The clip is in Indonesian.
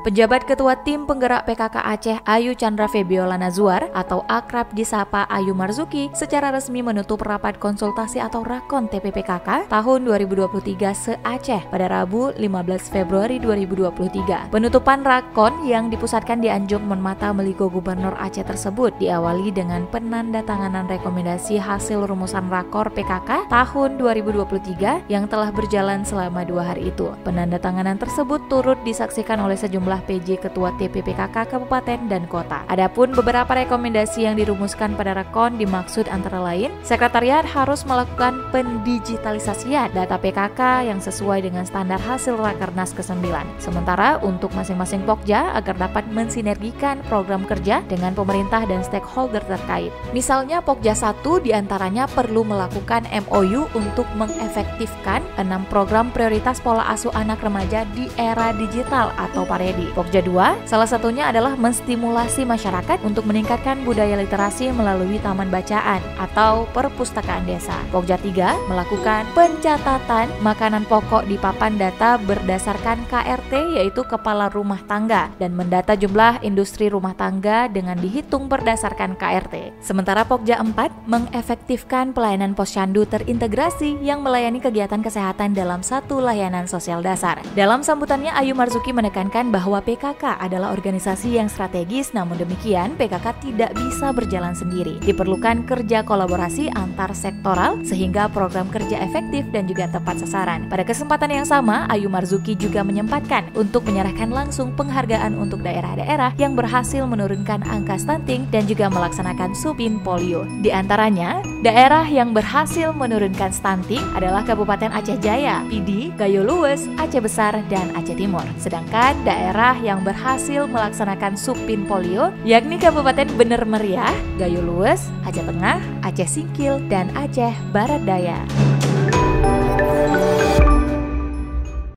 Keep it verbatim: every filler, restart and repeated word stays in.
Penjabat Ketua Tim Penggerak P K K Aceh Ayu Chandra Febiola Nazwar atau akrab disapa Ayu Marzuki secara resmi menutup rapat konsultasi atau Rakon T P P K K tahun dua ribu dua puluh tiga se-Aceh pada Rabu lima belas Februari dua ribu dua puluh tiga. Penutupan Rakon yang dipusatkan di Anjung Monmata Meligo Gubernur Aceh tersebut diawali dengan penandatanganan rekomendasi hasil rumusan Rakor P K K tahun dua ribu dua puluh tiga yang telah berjalan selama dua hari itu. Penandatanganan tersebut turut disaksikan oleh sejumlah P J Ketua T P P K K Kabupaten dan Kota. Adapun beberapa rekomendasi yang dirumuskan pada Rakon dimaksud antara lain, Sekretariat harus melakukan pendigitalisasian data P K K yang sesuai dengan standar hasil Rakernas kesembilan. Sementara untuk masing-masing Pokja agar dapat mensinergikan program kerja dengan pemerintah dan stakeholder terkait. Misalnya Pokja satu diantaranya perlu melakukan M O U untuk mengefektifkan enam program prioritas pola asuh anak remaja di era digital atau Paredi. Pokja dua, salah satunya adalah menstimulasi masyarakat untuk meningkatkan budaya literasi melalui taman bacaan atau perpustakaan desa. Pokja tiga, melakukan pencatatan makanan pokok di papan data berdasarkan K R T yaitu kepala rumah tangga dan mendata jumlah industri rumah tangga dengan dihitung berdasarkan K R T. Sementara Pokja empat, mengefektifkan pelayanan posyandu terintegrasi yang melayani kegiatan kesehatan dalam satu layanan sosial dasar. Dalam sambutannya, Ayu Marzuki menekankan bahwa P K K adalah organisasi yang strategis, namun demikian P K K tidak bisa berjalan sendiri. Diperlukan kerja kolaborasi antar sektoral sehingga program kerja efektif dan juga tepat sasaran. Pada kesempatan yang sama, Ayu Marzuki juga menyempatkan untuk menyerahkan langsung penghargaan untuk daerah-daerah yang berhasil menurunkan angka stunting dan juga melaksanakan supin polio. Di antaranya, daerah yang berhasil menurunkan stunting adalah Kabupaten Aceh Jaya, Pidi, Gayo Luwes, Aceh Besar, dan Aceh Timur. Sedangkan daerah yang berhasil melaksanakan supin polio yakni Kabupaten Bener Meriah, Gayo Luwes, Aceh Tengah, Aceh Singkil, dan Aceh Barat Daya.